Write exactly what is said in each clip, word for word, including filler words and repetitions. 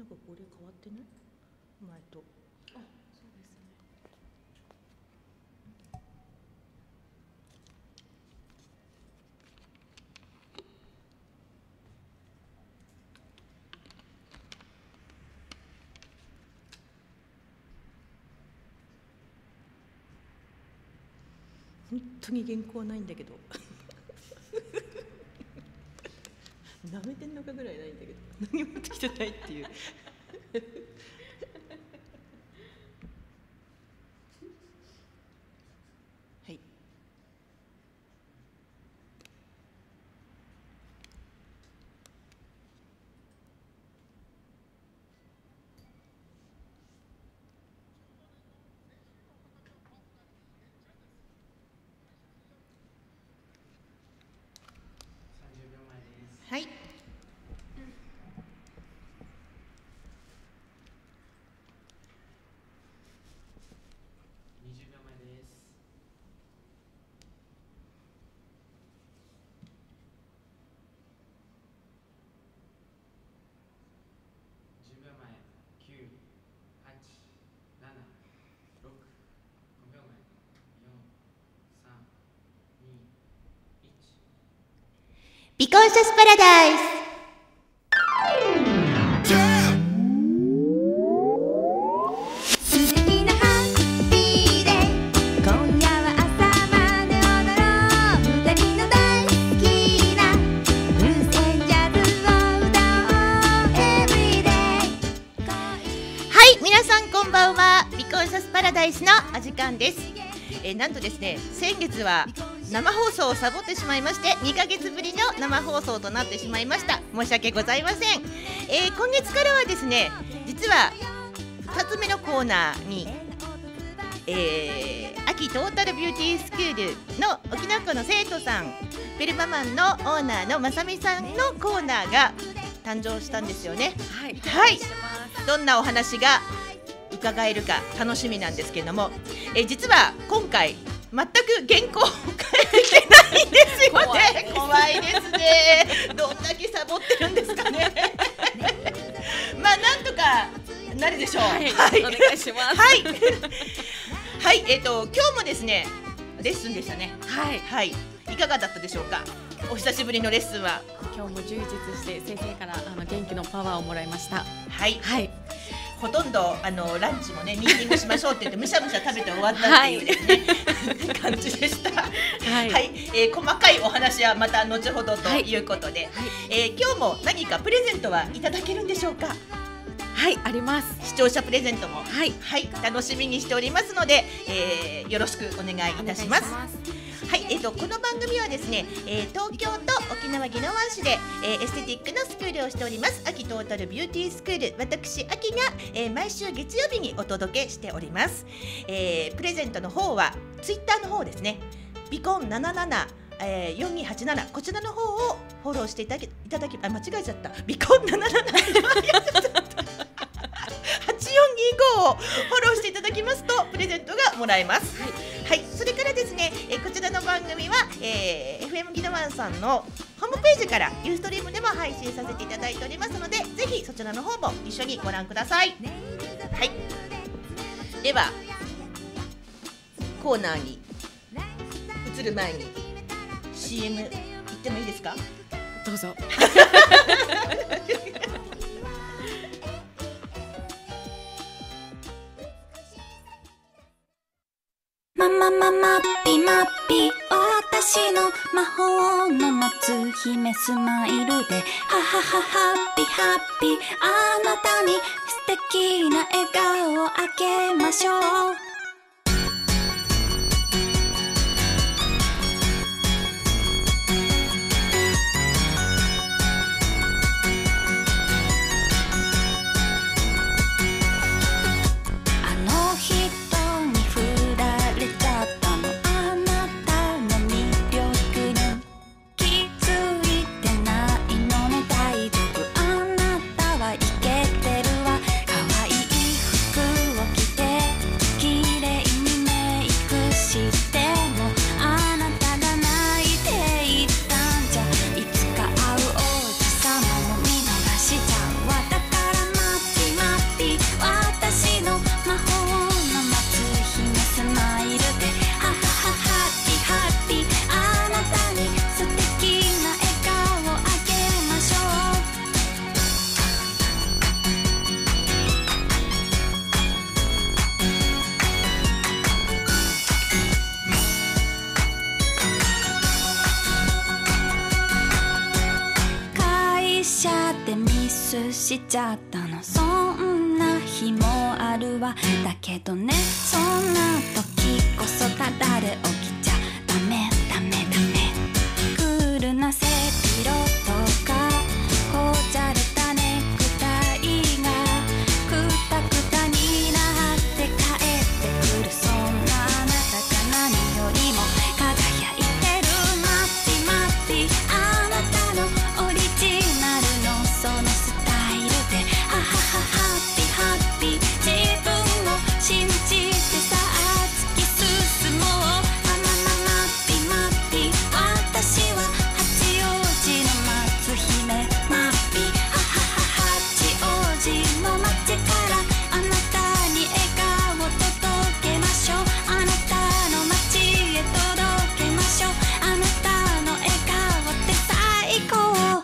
かこれ変わってない？前と。 あ、そうですね。 本当に原稿はないんだけどなめてんのかぐらいないんだけど何も持ってきてないっていうはい。はい。 にじゅうびょうまえです。じゅうびょうまえ、きゅう、はち、なな、ろく、ごびょうまえ、よん、さん、に、いち。 ビコンシャスパラダイス。こんばんは。ビコンシャスパラダイスのお時間です。えー、なんとですね、先月は生放送をサボってしまいましてにかげつぶりの生放送となってしまいました。申し訳ございません。えー、今月からはですね、実はふたつめのコーナーに、えー、秋トータルビューティースクールの沖縄校の生徒さん、ベルママンのオーナーのまさみさんのコーナーが誕生したんですよね。 はい、 はい、どんなお話が伺えるか楽しみなんですけれども、え実は今回全く原稿を書いてないんですよね。怖いですね。どんだけサボってるんですかね。まあなんとかなるでしょう。 はい、 はい、 お願いします。 はいはい、えっと今日もですねレッスンでしたね。 はいはい、いかがだったでしょうか。お久しぶりのレッスンは。 今日も充実して先生からあの元気のパワーをもらいました。 はいはい。 ほとんどあのランチもねミーティングしましょうって言ってむしゃむしゃ食べて終わったっていうですね、はい、感じでした。はい、はい、えー、細かいお話はまた後ほどということで、はいはい、えー、今日も何かプレゼントはいただけるんでしょうか。 はい、あります。 視聴者プレゼントも、 はい、 はい、楽しみにしておりますので、えー、よろしくお願いいたします。はい、えーと、この番組はですね、えー、東京と沖縄宜野湾市で、えー、エステティックのスクールをしております秋トータルビューティースクール、私秋が、えー、毎週月曜日にお届けしております。えー、プレゼントの方はツイッターの方ですね、ビコンなななな、えー、よんにはちなな、こちらの方をフォローしていただき、いただきあ間違えちゃった、ビコンななななはちよんにごをフォローしていただきますとプレゼントがもらえます。はいはい、それからですね、えー、こちらの番組は、えー、エフエム 宜野湾さんのホームページからユーストリームでも配信させていただいておりますので、ぜひそちらの方も一緒にご覧ください。はい、ではコーナーに移る前に シーエム 行ってもいいですか。 どうぞ。 ママママピマピ、私の魔法の夏姫スマイルでハハハハッピハッピ、あなたに素敵な笑顔をあげましょう。きスしちゃったの。そんな日もあるわ。だけどね、そんな時こそただで起きちゃダメダメダメ。クールな背広とかこうじゃれたネクタイがくたくたになって帰ってくる。そんなあなたが何よりも輝いてる。マッピマッピあなたのオリジナルのそのスタイルでハハハハッピーハッピー。自分を信じてさあ突き進もう。ママママッピマッピ私は八王子の松姫マッピハハハ八王子の街からあなたに笑顔届けましょう。あなたの街へ届けましょう。あなたの笑顔って最高。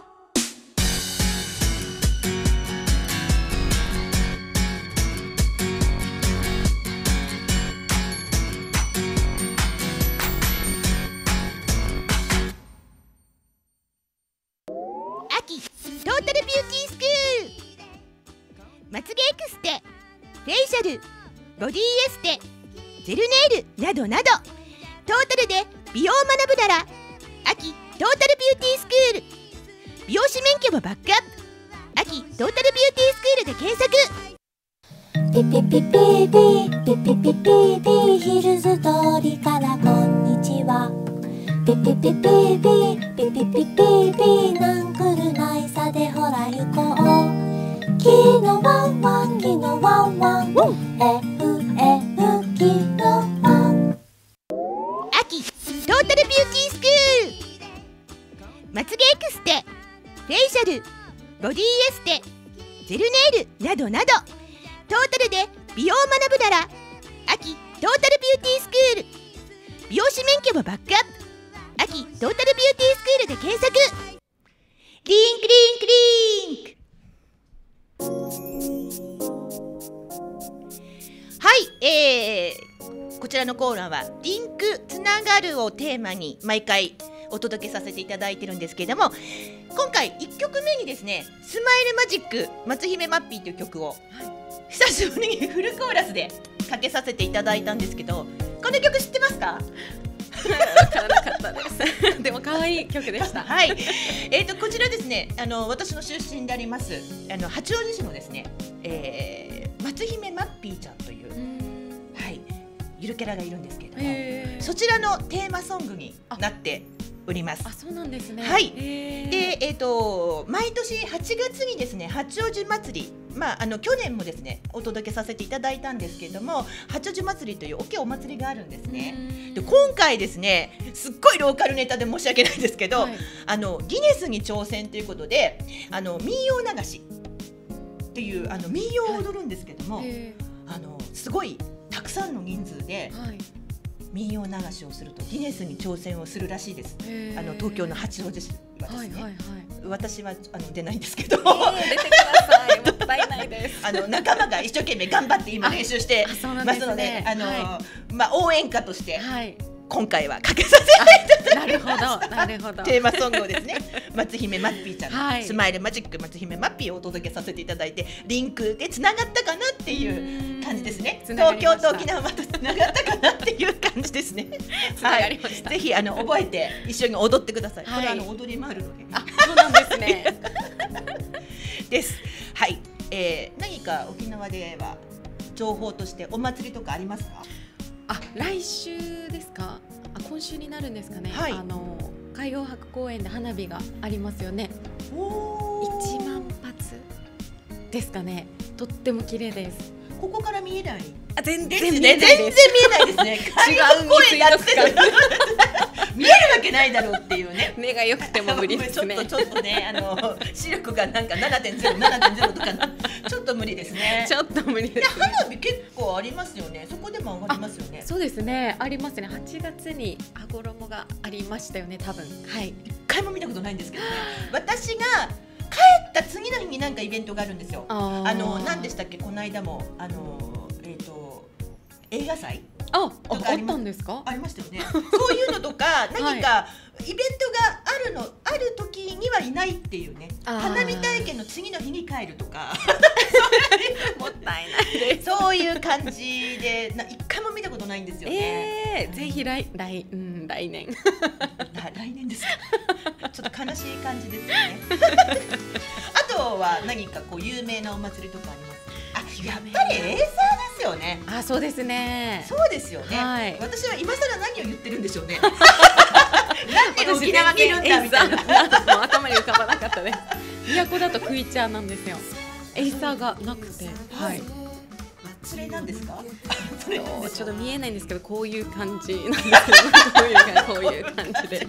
秋トータルビューティースクール、まつげエクステ、フェイシャル、ボディエステ、ジェルネイルなどなどトータルで美容を学ぶなら秋トータルビューティースクール。美容師免許もバックアップ、秋トータルビューティースクールで検索。 ピピピピピピピピピピヒルズ通りからこんにちは。ピピピピピピピピピピなんくるないさでほら行こう。キのワンワンキのワンワン エフエフ キのワン。 秋トータルビューティースクール、まつげエクステ、フェイシャル、ボディエステ、ジェルネイルなどなどトータルで美容を学ぶなら秋トータルビューティースクール。美容師免許もバックアップ、秋トータルビューティースクールで検索。リンクリンクリンク。はい、えー、こちらのコーナーはリンクつながるをテーマに毎回お届けさせていただいてるんですけれども、今回いっきょくめにですね、スマイルマジック松姫マッピーという曲を久しぶりにフルコーラスでかけさせていただいたんですけど、この曲知ってますか？ わからなかったですでも可愛い曲でしたはい、えーとこちらですね、あの私の出身でありますあの八王子市のですね、えー、松姫マッピーちゃんという、はい、ゆるキャラがいるんですけれども、そちらのテーマソングになっております。 あ、そうなんですね。 はい。で、えーと毎年はちがつにですね、八王子祭り、まああの去年もですねお届けさせていただいたんですけれども、八王子祭りという大きいお祭りがあるんですね。で今回ですね、すっごいローカルネタで申し訳ないんですけど、はい、あのギネスに挑戦ということで、あの民謡流しっていうあの民謡を踊るんですけども、はい、あのすごいたくさんの人数で。はい、民謡流しをするとギネスに挑戦をするらしいです。あの東京の八王子市はですね、はいはいはい、私はあの出ないんですけど、えー、 出てください。もったいないです。 あの仲間が一生懸命頑張って今練習してますので、あの、はい、まあ応援歌として、はい、今回はかけさせていただきました。 なるほど、なるほど。 テーマソングをですね、松姫マッピーちゃんの、はい、スマイルマジック松姫マッピーをお届けさせていただいて、リンクでつながったかなっていう感じですね。東京と沖縄またつながったかなっていう感じですね。はい、ぜひあの覚えて一緒に踊ってください。はい、これあの踊りもあるので、 あ、そうなんですね。 です。はい、えー、何か沖縄では情報としてお祭りとかありますか？ あ、来週ですか？あ、今週になるんですかね。はい、あの海洋博公園で花火がありますよね。おー、いちまんぱつですかね。とっても綺麗です。 ここから見えない？ あ、全然見えないです。全然見えないですね。海洋博公園だって見えるわけないだろうっていうね。 目が良くても無理ですね。 ちょっとちょっとね、あの視力がなんか ななてんゼロ、ななてんゼロ とかちょっと無理ですね。 ちょっと無理ですね。 花火結構ありますよね。そこでも上がりますよね。 そうですね、ありますね。はちがつに羽衣がありましたよね、多分。はい。 一回も見たことないんですけどね。私が帰った次の日になんかイベントがあるんですよ。ああの何でしたっけ、この間もあのえっと映画祭。 あ、あったんですか？ ありましたよね。そういうのとか何かイベントがあるのある時にはいないっていうね。花火体験の次の日に帰るとかもったいないです。 そういう感じでな一回も見たことないんですよね。 えー、ぜひ来来うん来年来年ですか。ちょっと悲しい感じですよね。あとは何かこう有名なお祭りとかあります？あ、やっぱりエイサーですよね。 あ、そうですね。 そうですよね。 はい、 私は今更何を言ってるんでしょうね。なんで沖縄にいるんだみたいな。 もう頭に浮かばなかったね。都だとクイチャーなんですよ。エイサーがなくて、はい。 それなんですか？ それちょっと見えないんですけど、こういう感じなんですけど、こういうこういう感じで。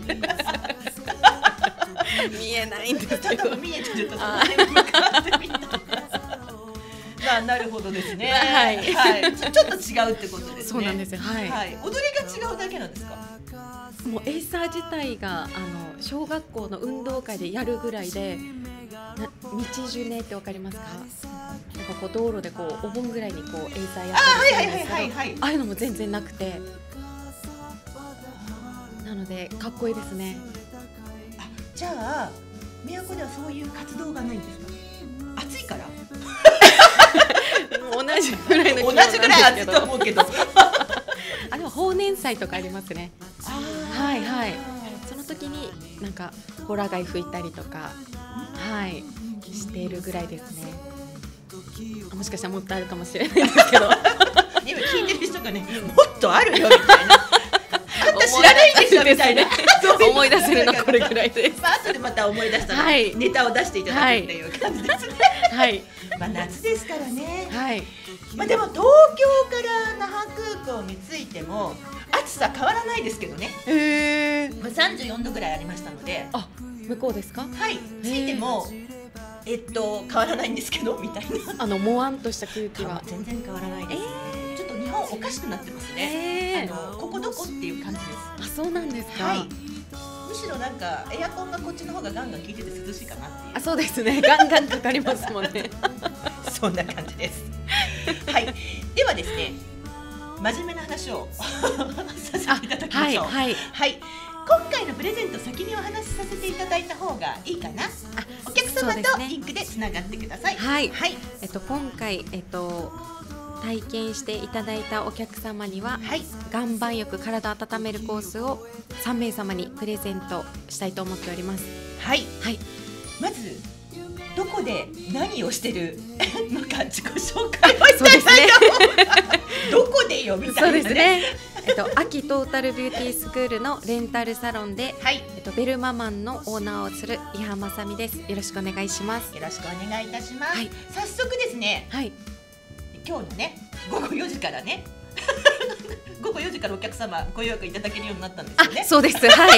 見えないんですけど。 見えてるとそれに向かってみたいな。まあ、なるほどですね。はい、はい、ちょ、ちょっと違うってことですね。 そうなんですよ。はい。 はい、踊りが違うだけなんですか。 もうエイサー自体があの小学校の運動会でやるぐらいで、な日ジュネってわかりますか？なんかこう道路でこうお盆ぐらいにこうエイサーやったりするんですけど、ああいうのも全然なくて、なのでかっこいいですね。 あ、じゃあ都ではそういう活動がないんですか？暑いから。 同じぐらいの気温同じぐらい暑いと思うけど。 あ、でも豊年祭とかありますね。はいはい。その時になんかホラ貝吹いたりとか、はい、しているぐらいですね。もしかしたらもっとあるかもしれないんですけど。 今聞いてる人がね、もっとあるよみたいな。あんた知らないんでしょみたいな。 思い出せるのこれぐらいです。 まあ後でまた思い出したらネタを出していただくっていう感じですね。はい。まあ夏ですからね。はい。まあでも東京から那覇空港に着いても暑さ変わらないですけどね。へえ。まあさんじゅうよんどぐらいありましたので。 あ、向こうですか？ はい。着いてもえっと変わらないんですけどみたいな。 あのもわんとした空気は全然変わらないです。ちょっと日本おかしくなってますね。あのここどこっていう感じです。 あ、そうなんですか。 はい。むしろなんかエアコンがこっちの方がガンガン効いてて涼しいかなっていう。 あ、そうですね。ガンガンかかりますもんね。 そんな感じです。はい。ではですね、真面目な話をさせていただきましょう。はい、はいはい、今回のプレゼント先にお話しさせていただいた方がいいかな。あ、お客様とリンクでつながってください。 はい、はい、えっと今回えっと体験していただいたお客様には、はい、岩盤浴体温めるコースをさんめいさまにプレゼントしたいと思っております。 はい、はい、まずどこで何をしてるのか自己紹介をしていただいた方がどこでよみたいなね。 そうですね。えっと秋トータルビューティースクールのレンタルサロンで、はい、えっとベルママンのオーナーをする伊波雅美です。よろしくお願いします。 よろしくお願いいたします。はい、早速ですね。はい。今日のねごごよじからねごごよじからお客様ご予約いただけるようになったんですよね。 そうです。はい。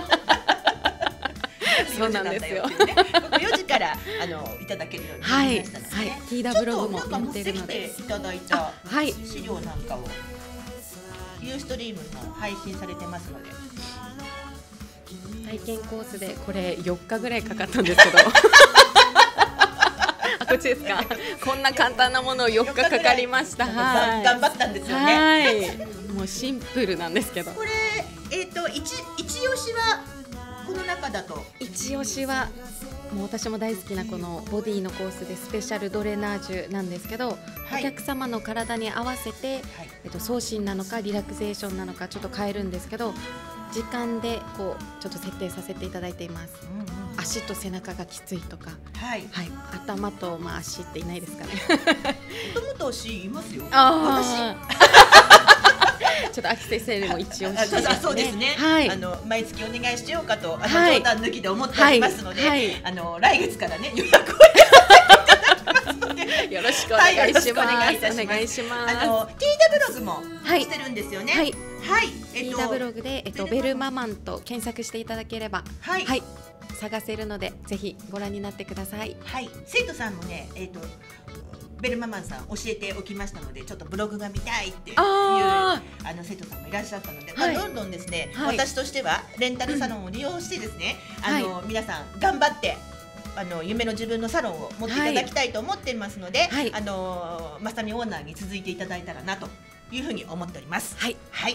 そうなんですよ。 ごごよじからあのいただけるようになりましたので、はいはい、 ティーダブログもやってるので、 いただいた資料なんかをユーストリームも配信されてますので、 体験コースでこれよっかぐらいかかったんですけど。こっちですか。こんな簡単なものをよっかかかりました。 はい、頑張ったんですよね。 はい。もうシンプルなんですけど。 これえっと一一押しはこの中だと一押しはもう私も大好きなこのボディのコースでスペシャルドレナージュなんですけど、はい、お客様の体に合わせて、はい、えっと送信なのかリラクゼーションなのかちょっと変えるんですけど、時間でこうちょっと設定させていただいています。うんうん、足と背中がきついとか、はいはい、頭とまあ足っていないですかね。 頭と足いますよ。 あちょっとアキセセルも一押しですね。 そうですね。はい、あの毎月お願いしようかとあの冗談抜きで思っておりますので、はいはい、あの来月からね予約をいただきますので、 よろしくお願いします。 お願いいたします。 お願いします。 あの ティーダブログもしてるんですよね。はい。はい。 ティーダブログでえっとベルママンと検索していただければ、はい、はい、探せるのでぜひご覧になってください。 はい。生徒さんもねえっと。ベルママンさん教えておきましたので、ちょっとブログが見たいっていうああの生徒さんもいらっしゃったので、はい、まあ、どんどんですね、はい、私としてはレンタルサロンを利用してですね、うん、あの、はい、皆さん頑張ってあの夢の自分のサロンを持っていただきたいと思っていますので、はい、あのまさみオーナーに続いていただいたらなというふうに思っております。はい、はい、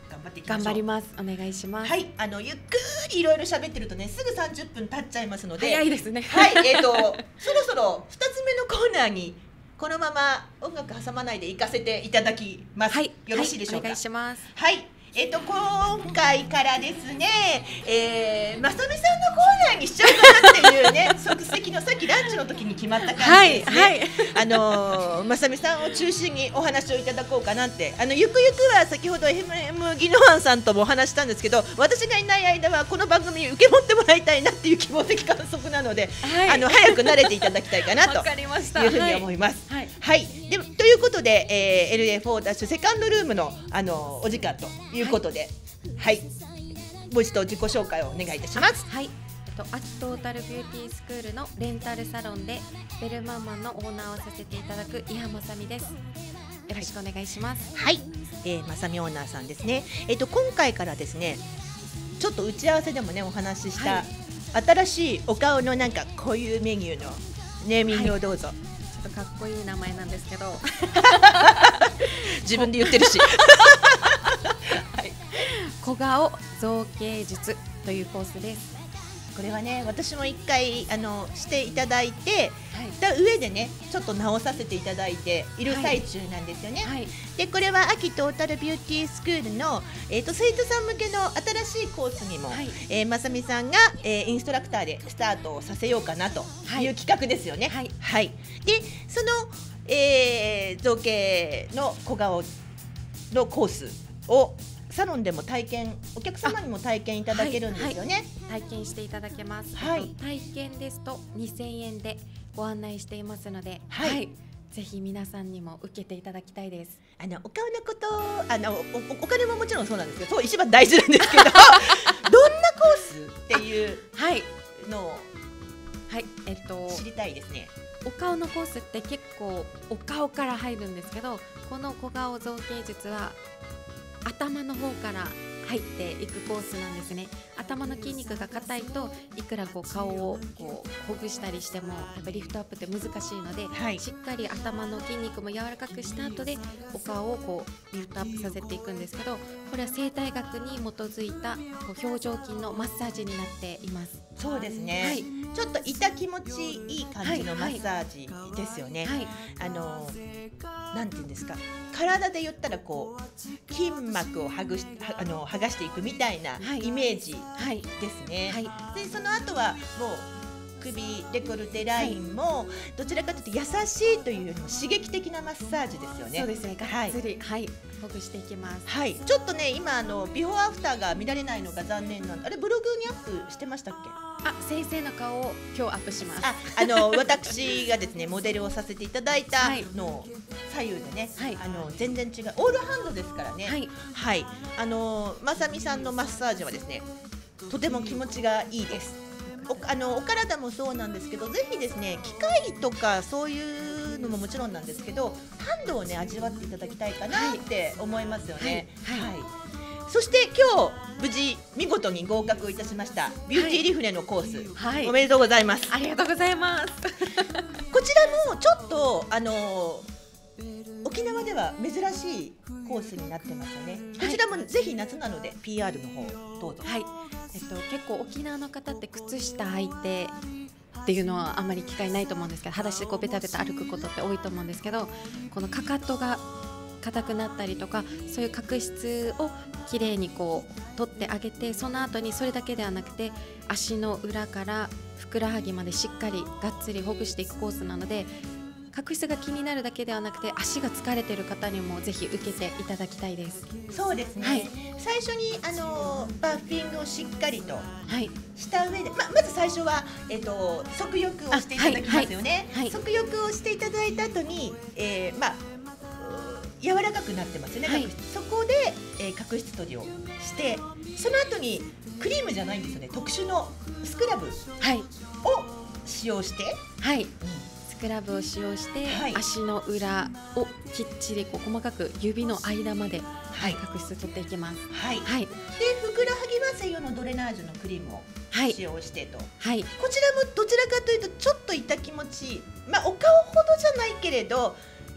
頑張っていきましょう。 頑張ります。お願いします。 はい、あのゆっくりいろいろ喋ってるとね、すぐさんじゅっぷん経っちゃいますので、 早いですね。 はい、えっとそろそろふたつめのコーナーにこのまま音楽挟まないで行かせていただきます。 はい、 よろしいでしょうか。 はい、お願いします。 はい。えっと今回からですね、えー、まさみさんのコーナーにしちゃうかなっていうね即席のさっきランチの時に決まった感じですね。はいはい、あのー、まさみさんを中心にお話をいただこうかなって、あのゆくゆくは先ほど エフエム ギノワンさんともお話したんですけど、私がいない間はこの番組に受け持ってもらいたいなっていう希望的観測なので、はい、あの早く慣れていただきたいかなというふうに思います。はい、はい、でということで、えー、エルエーフォー セカンドルームの、あのー、お時間ということで、はい、はい、もう一度自己紹介をお願いいたします。 はい、えっと、アトータルビューティースクールのレンタルサロンでベルマンマンのオーナーをさせていただく伊波まさみです。よろしくお願いします。 はい、えー、まさみオーナーさんですね。えっと今回からですね、ちょっと打ち合わせでもねお話しした、はい、新しいお顔のなんかこういうメニューのネーミングをどうぞ。はい、 ちょっとかっこいい名前なんですけど自分で言ってるしはい、小顔造形術というコースです。 これはね、私も一回あのしていただいて、はい、だ上でねちょっと直させていただいている最中なんですよね。はいはい、でこれは秋トータルビューティースクールの、えー、と生徒さん向けの新しいコースにも、はい、えー、まさみさんが、えー、インストラクターでスタートをさせようかなという企画ですよね。はいはい、でその、えー、造形の小顔のコースをサロンでも体験、お客様にも体験いただけるんですよね。 はいはい、体験していただけます。 はい、 体験ですとにせんえんでご案内していますので、はいはい、ぜひ皆さんにも受けていただきたいです。 あのお顔のこと、あの お, お金ももちろんそうなんですけど、そう一番大事なんですけどどんなコースっていうのを、はい、えっと、知りたいですね。 お顔のコースって結構お顔から入るんですけど、この小顔造形術は頭の方から入っていくコースなんですね。頭の筋肉が硬いといくらこう顔をこうほぐしたりしてもやっぱリフトアップって難しいので、はい、しっかり頭の筋肉も柔らかくした後でお顔をこうリフトアップさせていくんですけど、これは生態学に基づいたこう表情筋のマッサージになっています。 そうですね、はい、ちょっと痛気持ちいい感じのマッサージですよね。はいはい、あのなんていうんですか、体で言ったらこう筋膜を剥ぐしあの剥がしていくみたいなイメージですね。はいはい、でその後はもう首デコルテラインもどちらかというと優しいというよりも刺激的なマッサージですよね。 そうですね、がっつり、はい、ほぐしていきます。 はい、ちょっとね今あのビフォーアフターが見られないのが残念なんで、あれブログにアップしてましたっけ？ あ、先生の顔を今日アップします。 あ、あの私がですねモデルをさせていただいたのを左右でね、はい、あの全然違うオールハンドですからね。はい、はい、あのまさみさんのマッサージはですねとても気持ちがいいです。お, あのお体もそうなんですけど、ぜひですね機械とかそういうのももちろんなんですけど、ハンドをね味わっていただきたいかなって思いますよね。はい、はいはい、そして今日無事見事に合格いたしましたビューティーリフレのコース、はい、おめでとうございます。 ありがとうございますこちらもちょっとあの沖縄では珍しいコースになってますよね。こちらもぜひ夏なので ピーアール の方どうぞ。 はい、えっと、結構沖縄の方って靴下履いてっていうのはあんまり機会ないと思うんですけど、裸足でこうベタベタ歩くことって多いと思うんですけど、このかかとが硬くなったりとかそういう角質をきれいにこう取ってあげて、その後にそれだけではなくて足の裏からふくらはぎまでしっかりがっつりほぐしていくコースなので、角質が気になるだけではなくて足が疲れている方にもぜひ受けていただきたいです。 そうですね、はい、最初にあのバッフィングをしっかりとした上で、はい、ま, まず最初は、えー、と足浴をしていただきますよね。はいはい、足浴をしていただいた後に、えーまあ、柔らかくなってますよね、はい、角質。そこで、えー、角質取りをして、その後にクリームじゃないんですよね、特殊のスクラブを使用して、はい、うん、 スクラブを使用して、はい、足の裏をきっちりこう細かく指の間まで、はい、角質取っていきます。 はいはい、でふくらはぎは専用のドレナージュのクリームを使用してと、はい、こちらもどちらかというとちょっと痛気持ちいい、まあ、お顔ほどじゃないけれど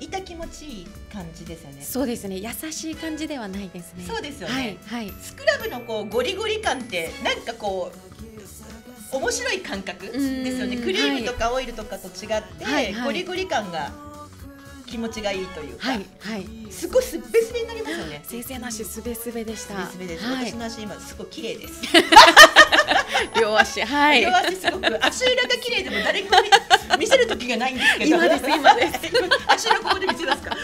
痛気持ちいい感じですよね。 そうですね、優しい感じではないですね。 そうですよね、 はいはい、 スクラブのこうゴリゴリ感ってなんかこう面白い感覚ですよね。クリームとかオイルとかと違って、はいはい、ゴリゴリ感が気持ちがいいというか、はいはい、すごいすっべすべになりますよね。 先生の足すべすべでした。 すべすべです、はい、私の足今すごい綺麗です両足、はい、 両足すごく足裏が綺麗でも誰かに見せる時がないんですけど今です今です足裏ここで見せますか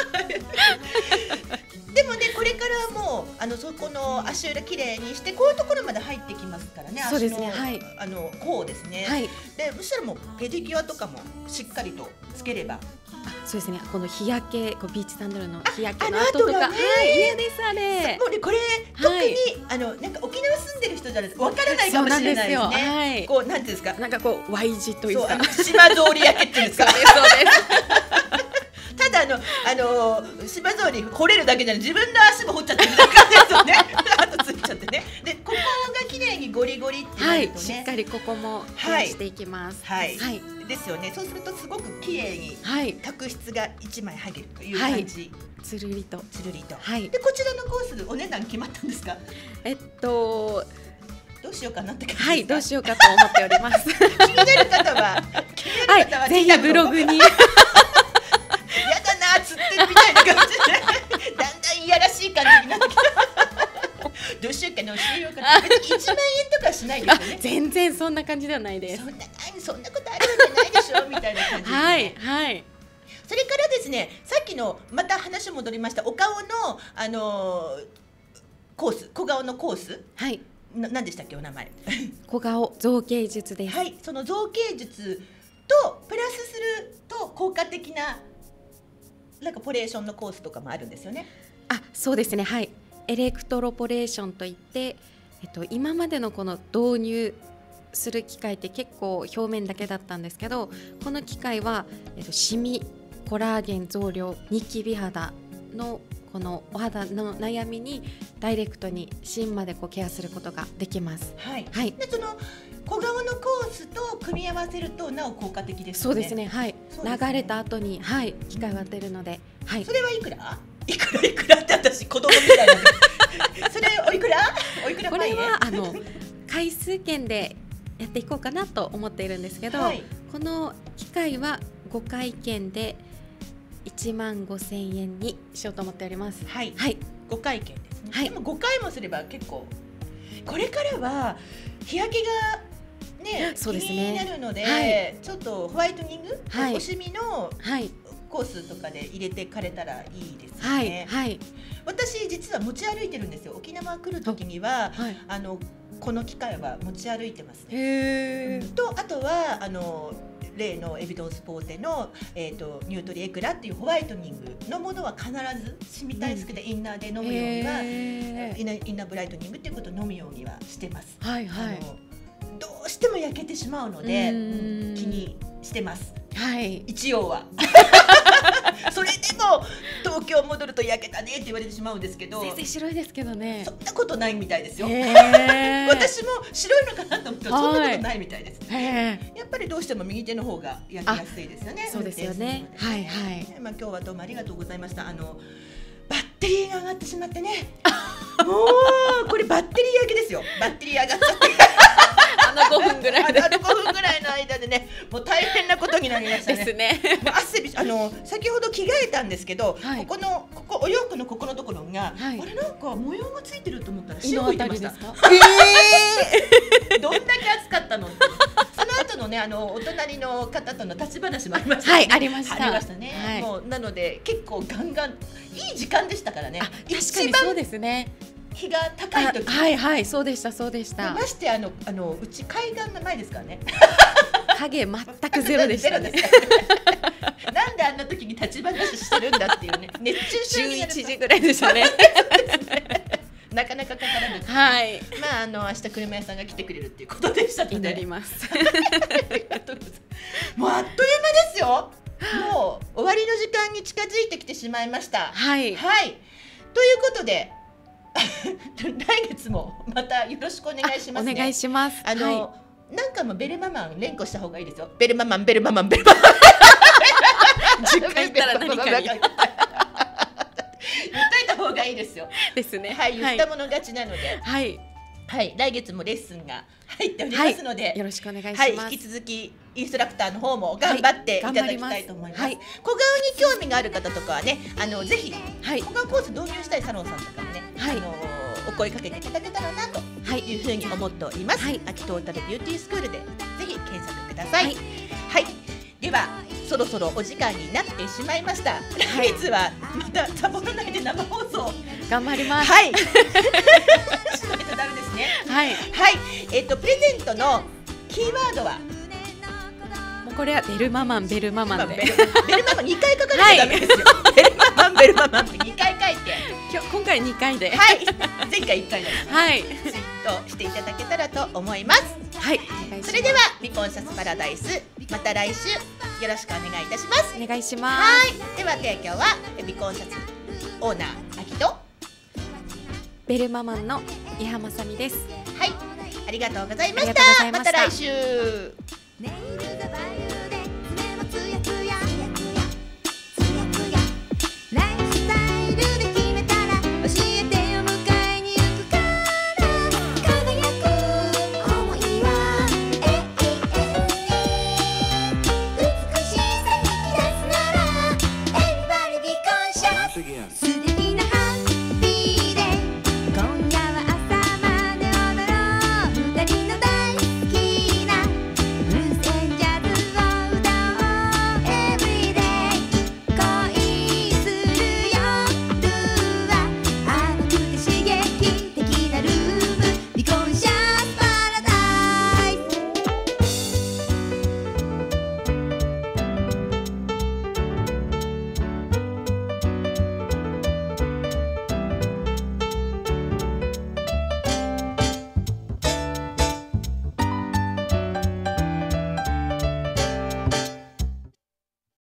でもね、これからもうあのそこの足裏きれいにしてこういうところまで入ってきますからね。 そうですね、はい、 あの甲ですね、はい、でそしたらもうペディキュアとかもしっかりとつければ、 あ、そうですね、この日焼け、こうビーチサンダルの日焼けの後とか、はい、嫌ですあれ。 もうね、これ、特に、はい、あのなんか沖縄住んでる人じゃないですか、わからないかもしれないですね。はい、こうなんていうんですか、 なんかこう Y 字というか、 島通り焼けっていうんですか。 そうですそうですただあのあの島通り掘れるだけじゃない、自分の足も掘っちゃってるだけですよね。あとついちゃってね。でここが綺麗にゴリゴリってなるとね、はい、 しっかりここもケアしていきます。 はい。はい。ですよね。そうするとすごく綺麗に角質が一枚剥げるという感じ。はい、 つるりとつるりと。はい。でこちらのコースお値段決まったんですか？ えっと。 どうしようかなって感じですか？ はい、どうしようかと思っております。 気になる方は、気になる方は、 はい、ぜひブログに。 やだな、つってるみたいな感じで、だんだんいやらしい感じになってきた。どうしようかな、教えようかな。別にいちまんえんとかしないですよね。 全然そんな感じではないです。 そんな、そんなことあるわけないでしょみたいな感じですね。 はいはい。 それからですね、さっきのまた話戻りましたお顔のあのー、コース、小顔のコース。はい。な何でしたっけお名前小顔造形術です。 はい、その造形術とプラスすると効果的ななんかポレーションのコースとかもあるんですよね。 あ、そうですね、はい、エレクトロポレーションといって、えっと、今までのこの導入する機械って結構表面だけだったんですけど、この機械は、えっと、シミ、コラーゲン増量、ニキビ肌のこのお肌の悩みにダイレクトに芯までこうケアすることができます。 はい。はい、でその小顔のコースと組み合わせるとなお効果的ですね。 そうですね。はい。ね、流れた後にはい機械を当てるので、はい。 それはいくら？いくらいくらって私子供みたいな。それおいくら？おいくら？ これはあの回数券でやっていこうかなと思っているんですけど、はい、この機械はごかい券でいちまんごせんえんにしようと思っております。 はい、はい、ごかい券ですね。はい、でもごかいもすれば結構これからは日焼けがね、そうですね、気になるので、はい、ちょっとホワイトニング、はい、おシミのコースとかで入れてかれたらいいですよね。はいはい、私実は持ち歩いてるんですよ。沖縄来る時には、はい、あのこの機械は持ち歩いてますね。へー。とあとはあの例のエビドンスポーテの、えー、とニュートリエクラっていうホワイトニングのものは必ずシミ対策でインナーで飲むようには、うん、インナー、インナーブライトニングっていうことを飲むようにはしてます。はいはい、あのどうしても焼けてしまうので、うん、気にしてます。はい、一応はそれでも東京戻ると焼けたねって言われてしまうんですけど、 先生白いですけどね。 そんなことないみたいですよ。私も白いのかなと思ったらそんなことないみたいです。やっぱりどうしても右手の方が焼きやすいですよね。 そうですよね。はいはい。 まあ今日はどうもありがとうございました。あのバッテリーが上がってしまってね。もうこれバッテリー焼けですよ。バッテリー上がっちゃって。 あのごふんぐらいで。 あのごふんぐらいの間でね、もう大変なことになりましたね。ですね。汗びあの先ほど着替えたんですけど、はい、ここのここお洋服のここのところが、はい、あれなんか模様がついてると思ったら塩吹いてました。えー、どんだけ暑かったの。その後のね、あのお隣の方との立ち話もありました、ね。 はい、ありました。 ありましたね。はい、もうなので結構ガンガンいい時間でしたからね。 確かにそうですね。 日が高い時。 はいはい、そうでしたそうでした。 ましてあのあのうち海岸の前ですからね。 影全くゼロでしたね。 なんであんな時に立ち話してるんだっていうね。熱中症になる。 じゅういちじぐらいでしたね。 なかなかかからなくて、 はい、 まああの明日車屋さんが来てくれるっていうことでしたので祈ります。 もうあっという間ですよ。もう終わりの時間に近づいてきてしまいました。はいはい。ということで来月もまたよろしくお願いしますね。 お願いします。 あの、はい、なんかもベルママン連呼した方がいいですよ。ベルママンベルママンベルママン。 じゅっかい言ったら何かに言っといた方がいいですよ。 ですね。 はい、言ったもの勝ちなので、 はい、 はい、来月もレッスンが入っておりますので、 はい、よろしくお願いします。 はい、引き続きインストラクターの方も頑張っていただきたいと思います。はい、小顔に興味がある方とかはね、あのぜひ、はい、小顔コース導入したいサロンさんとかもね、はい、あのお声かけていただけたらなというふうに思っております。はい、秋トータルビューティースクールでぜひ検索ください。はい、はい、ではそろそろお時間になってしまいました。来月はまたサボらないで生放送頑張ります。 はい。しないとダメですね。はい。はい。えっとプレゼントのキーワードは。 これはベルママンベルママンで、 ベルママンにかい書かなきゃダメですよ。ベルママンベルママンってにかい書いて、 今日今回にかいで、 はい、前回いっかいです。 はい、 ツイートしていただけたらと思います。 はい、 それではビコンシャスパラダイス、また来週よろしくお願いいたします。 お願いします。 はい、では提供はビコンシャスオーナー秋とベルママンの伊波まさみです。 はい、ありがとうございました。また来週。